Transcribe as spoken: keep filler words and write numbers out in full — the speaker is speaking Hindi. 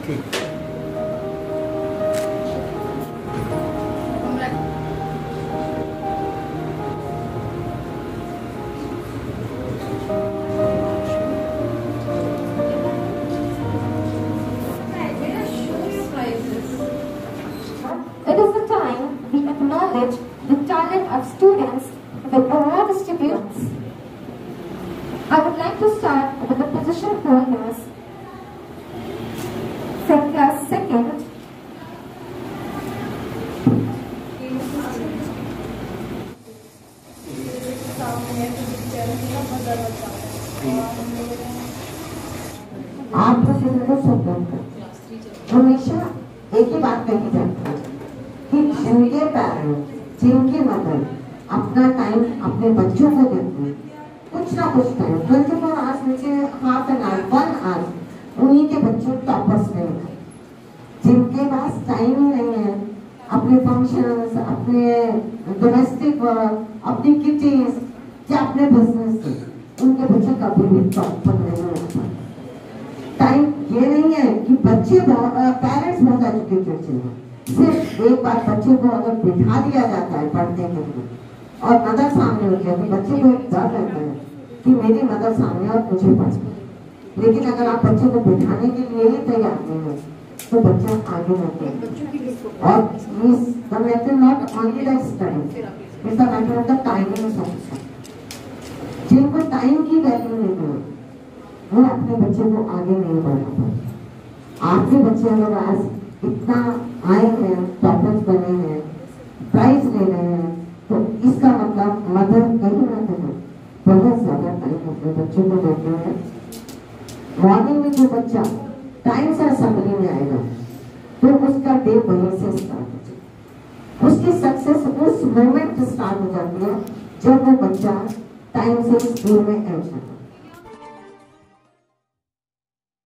ठीक। It is the time we acknowledge the talent of students with award distributions. I would like to start with the position holders. From class second, आप हमेशा एक ही बात कही जाती है कि जिनके पेरेंट्स, जिनकी मदर अपना टाइम अपने बच्चों को देते हैं, कुछ ना कुछ टाइम ट्वेंटी फोर आवर्स में से half an hour one hour उन्हीं के बच्चे टॉपर्स में हैं। जिनके पास टाइम ही नहीं है अपने फंक्शंस, अपने डोमेस्टिक वर्क, अपनी किटीज या अपने बिजनेस से, उनके बच्चे कभी भी टॉप पर नहीं होता। टाइम ये नहीं है कि बच्चे पेरेंट्स बहुत एजुकेटेड चाहिए, सिर्फ एक बार बच्चे को अगर बिठा दिया जाता है पढ़ने के लिए और मदर सामने होती है तो बच्चे को एक डर रहता है कि मेरी मदर सामने और मुझे पढ़ना। लेकिन अगर आप बच्चे को बिठाने के लिए ही तैयार नहीं है तो बच्चा आगे नहीं है। और the matter not only the study, it's the matter of the timing also. जिनको टाइम की वैल्यू नहीं है वो अपने बच्चे को आगे नहीं बढ़ा पाते। आपके बच्चे अगर आज इतना आए हैं, टॉपर्स बने हैं, प्राइज ले रहे हैं, तो इसका मतलब मदर कहीं ना कहीं बहुत ज्यादा टाइम अपने बच्चों को देते हैं। मॉर्निंग में जो बच्चा टाइम से असेंबली में आएगा तो उसका डे वहीं से स्टार्ट हो जाएगा। उसकी सक्सेस उस मोमेंट स्टार्ट हो जाती है जब वो बच्चा टाइम से स्कूल में एंटर